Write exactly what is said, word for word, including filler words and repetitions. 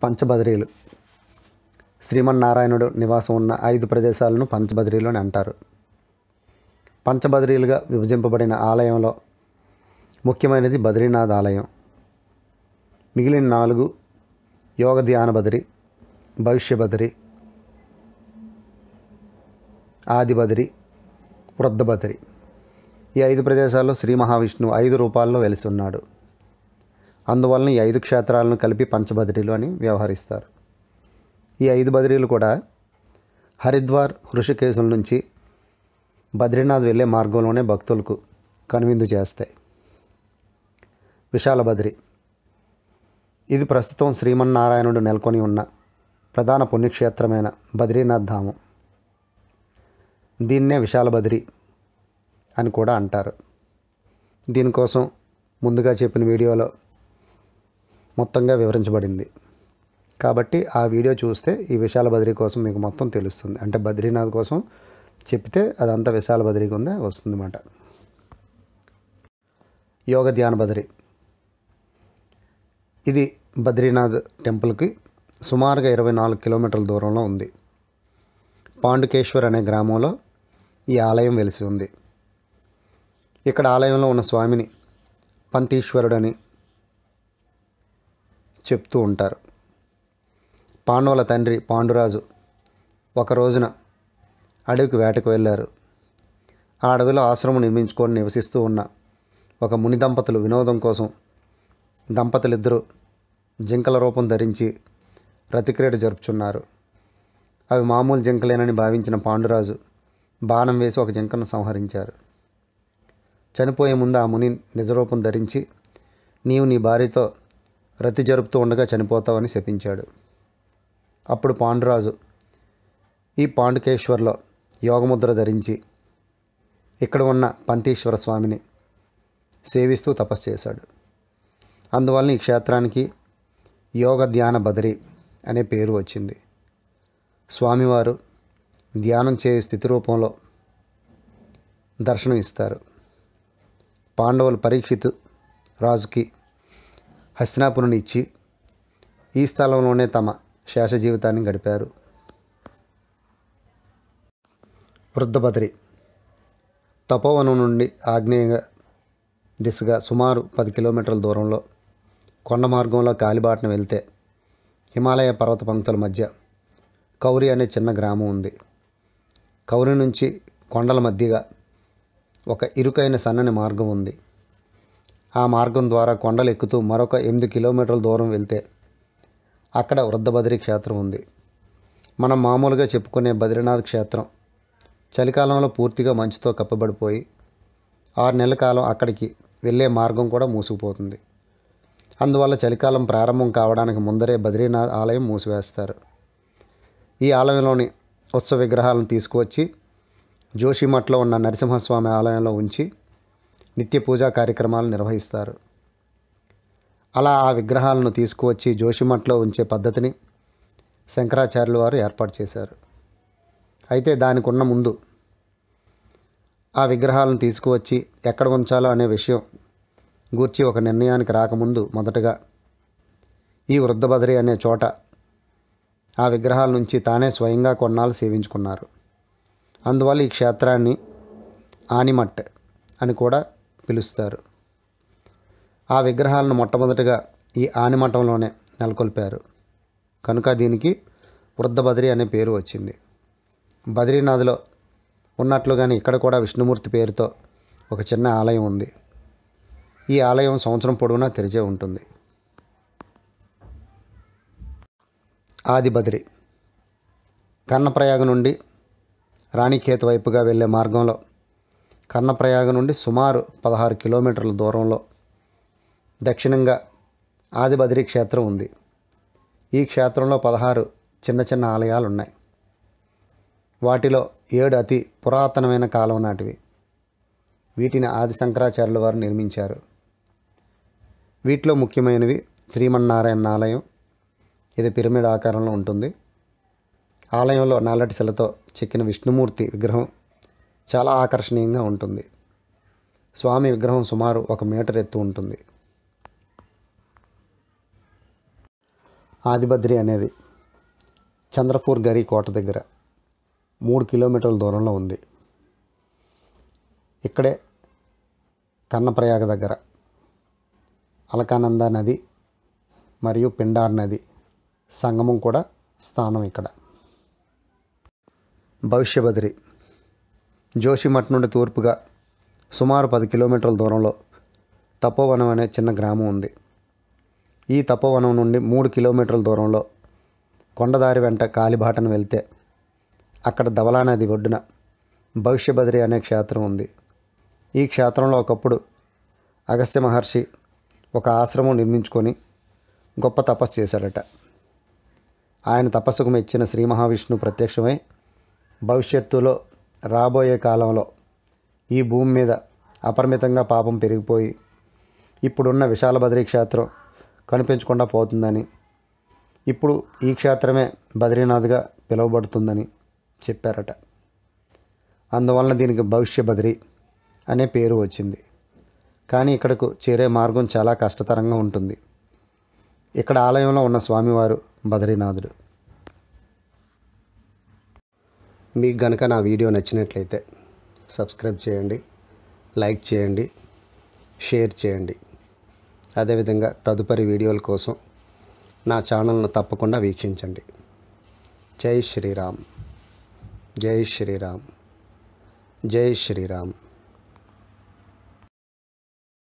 పంచబద్రీలు శ్రీమన్నారాయణుడు నివాసం ఉన్న ఐదు ప్రదేశాలను పంచబద్రీలు అని అంటారు. పంచబద్రీలుగా విభజింపబడిన ఆలయంలో ముఖ్యమైనది బద్రీనాథ్ ఆలయం. మిగిలిన నాలుగు యోగ ధ్యాన బద్రి, భవిష్య బద్రి, ఆది బద్రి, వృద్ధ బద్రి. ఈ ఐదు ప్రదేశాల్లో శ్రీ మహావిష్ణువు ఐదు రూపాల్లో వెలిసి ఉన్నాడు. అందువలన ఈ ఐదు క్షేత్రాలను కలిపి పంచబద్రీలు అని వ్యవహరిస్తారు. ఈ ఐదు బద్రీలు కూడా హరిద్వార్, హృషికేశుల నుంచి బద్రీనాథ్ వెళ్ళే మార్గంలోనే భక్తులకు కనువిందు చేస్తాయి. విశాల బద్రి ఇది ప్రస్తుతం శ్రీమన్నారాయణుడు నెలకొని ఉన్న ప్రధాన పుణ్యక్షేత్రమైన బద్రీనాథ్ ధామం. దీన్నే విశాల బద్రి అని కూడా అంటారు. దీనికోసం ముందుగా చెప్పిన వీడియోలో మొత్తంగా వివరించబడింది కాబట్టి ఆ వీడియో చూస్తే ఈ విశాల బద్రి కోసం మీకు మొత్తం తెలుస్తుంది. అంటే బద్రీనాథ్ కోసం చెప్తే అదంతా విశాల బద్రికి ఉందే వస్తుందన్నమాట. యోగ ధ్యాన బద్రి ఇది బద్రీనాథ్ టెంపుల్కి సుమారుగా ఇరవై నాలుగు కిలోమీటర్ల దూరంలో ఉంది. పాండుకేశ్వర్ అనే గ్రామంలో ఈ ఆలయం వెలిసి ఉంది. ఇక్కడ ఆలయంలో ఉన్న స్వామిని పంతీశ్వరుడని చెప్తూ ఉంటారు. పాండవుల తండ్రి పాండురాజు ఒక రోజున అడవికి వేటకు వెళ్ళారు. ఆ అడవిలో ఆశ్రమం నిర్మించుకొని నివసిస్తూ ఉన్న ఒక ముని దంపతులు వినోదం కోసం దంపతులిద్దరూ జింకల రూపం ధరించి రతిక్రీడ జరుపుచున్నారు. అవి మామూలు జింకలేనని భావించిన పాండురాజు బాణం వేసి ఒక జింకను సంహరించారు. చనిపోయే ముందు ఆ ముని నిజరూపం ధరించి నీవు నీ భార్యతో రతి జరుపుతూ ఉండగా చనిపోతావని శపించాడు. అప్పుడు పాండురాజు ఈ పాండుకేశ్వర్లో యోగముద్ర ధరించి ఇక్కడ ఉన్న పంతీశ్వర స్వామిని సేవిస్తూ తపస్సు చేశాడు. అందువలన ఈ క్షేత్రానికి యోగ ధ్యాన బద్రి అనే పేరు వచ్చింది. స్వామివారు ధ్యానం చేయు స్థితి రూపంలో దర్శనం ఇస్తారు. పాండవులు పరీక్షిత్ రాజుకి హస్తినాపురిని ఇచ్చి ఈ స్థలంలోనే తమ శేష జీవితాన్ని గడిపారు. వృద్ధ బద్రి తపోవనం నుండి ఆగ్నేయ దిశగా సుమారు పది కిలోమీటర్ల దూరంలో కొండ మార్గంలో కాలిబాటన వెళ్తే హిమాలయ పర్వత పంక్తుల మధ్య కౌరి అనే చిన్న గ్రామం ఉంది. కౌరి నుంచి కొండల మధ్యగా ఒక ఇరుకైన సన్నని మార్గం ఉంది. ఆ మార్గం ద్వారా కొండలు ఎక్కుతూ మరొక ఎనిమిది కిలోమీటర్ల దూరం వెళ్తే అక్కడ వృద్ధ బద్రి క్షేత్రం ఉంది. మనం మామూలుగా చెప్పుకునే బద్రీనాథ్ క్షేత్రం చలికాలంలో పూర్తిగా మంచుతో కప్పబడిపోయి ఆరు నెలల కాలం అక్కడికి వెళ్ళే మార్గం కూడా మూసుకుపోతుంది. అందువల్ల చలికాలం ప్రారంభం కావడానికి ముందరే బద్రీనాథ్ ఆలయం మూసివేస్తారు. ఈ ఆలయంలోని ఉత్సవ విగ్రహాలను తీసుకువచ్చి జోషిమఠలో ఉన్న నరసింహస్వామి ఆలయంలో ఉంచి నిత్య పూజా కార్యక్రమాలు నిర్వహిస్తారు. అలా ఆ విగ్రహాలను తీసుకువచ్చి జోషిమఠలో ఉంచే పద్ధతిని శంకరాచార్యుల వారు ఏర్పాటు చేశారు. అయితే దానికి ఉన్న ముందు ఆ విగ్రహాలను తీసుకువచ్చి ఎక్కడ ఉంచాలో అనే విషయం గూర్చి ఒక నిర్ణయానికి రాకముందు మొదటగా ఈ వృద్ధ బద్రి అనే చోట ఆ విగ్రహాల నుంచి తానే స్వయంగా కొన్నాళ్ళు సేవించుకున్నారు. అందువల్ల ఈ క్షేత్రాన్ని ఆనిమట్ అని కూడా పిలుస్తారు. ఆ విగ్రహాలను మొట్టమొదటిగా ఈ ఆనిమఠంలోనే నెలకొల్పారు కనుక దీనికి వృద్ధ బద్రి అనే పేరు వచ్చింది. బద్రీనాథ్లో ఉన్నట్లుగానే ఇక్కడ కూడా విష్ణుమూర్తి పేరుతో ఒక చిన్న ఆలయం ఉంది. ఈ ఆలయం సంవత్సరం పొడవునా తెరిచే ఉంటుంది. ఆది బద్రి కర్ణప్రయాగ నుండి రాణిఖేత్ వైపుగా వెళ్ళే మార్గంలో కర్ణప్రయాగ నుండి సుమారు పదహారు కిలోమీటర్ల దూరంలో దక్షిణంగా ఆది బద్రి క్షేత్రం ఉంది. ఈ క్షేత్రంలో పదహారు చిన్న చిన్న ఆలయాలు ఉన్నాయి. వాటిలో ఏడు అతి పురాతనమైన కాలం నాటివి. వీటిని ఆది శంకరాచార్యుల వారు నిర్మించారు. వీటిలో ముఖ్యమైనవి శ్రీమన్నారాయణ ఆలయం. ఇది పిరమిడ్ ఆకారంలో ఉంటుంది. ఆలయంలో నల్లటి శిలతో చెక్కిన విష్ణుమూర్తి విగ్రహం చాలా ఆకర్షణీయంగా ఉంటుంది. స్వామి విగ్రహం సుమారు ఒక మీటర్ ఎత్తు ఉంటుంది. ఆదిబద్రి అనేది చంద్రపూర్ గరి కోట దగ్గర మూడు కిలోమీటర్ల దూరంలో ఉంది. ఇక్కడే కన్నప్రయాగ దగ్గర అలకానంద నది మరియు పిండార్ నది సంగమం కూడా స్థానం ఇక్కడ. భవిష్యబద్రి జోషిమఠ్ నుండి తూర్పుగా సుమారు పది కిలోమీటర్ల దూరంలో తపోవనం అనే చిన్న గ్రామం ఉంది. ఈ తపోవనం నుండి మూడు కిలోమీటర్ల దూరంలో కొండదారి వెంట కాలిబాటను వెళ్తే అక్కడ ధవళా నది ఒడ్డున భవిష్యబద్రి అనే క్షేత్రం ఉంది. ఈ క్షేత్రంలో ఒకప్పుడు అగస్త్య మహర్షి ఒక ఆశ్రమం నిర్మించుకొని గొప్ప తపస్సు చేశాడట. ఆయన తపస్సుకు మెచ్చిన శ్రీ మహావిష్ణువు ప్రత్యక్షమై భవిష్యత్తులో రాబోయే కాలంలో ఈ భూమి మీద అపరిమితంగా పాపం పెరిగిపోయి ఇప్పుడున్న విశాలబద్రి క్షేత్రం కనిపించకుండా పోతుందని, ఇప్పుడు ఈ క్షేత్రమే బద్రీనాథ్గా పిలువబడుతుందని చెప్పారట. అందువలన దీనికి భవిష్యబద్రి అనే పేరు వచ్చింది. కానీ ఇక్కడకు చేరే మార్గం చాలా కష్టతరంగా ఉంటుంది. ఇక్కడ ఆలయంలో ఉన్న స్వామివారు బద్రీనాథుడు. మీకు గనక నా వీడియో నచ్చినట్లయితే సబ్స్క్రైబ్ చేయండి, లైక్ చేయండి, షేర్ చేయండి. అదేవిధంగా తదుపరి వీడియోల కోసం నా ఛానల్ను తప్పకుండా వీక్షించండి. జై శ్రీరామ్, జై శ్రీరామ్, జై శ్రీరామ్.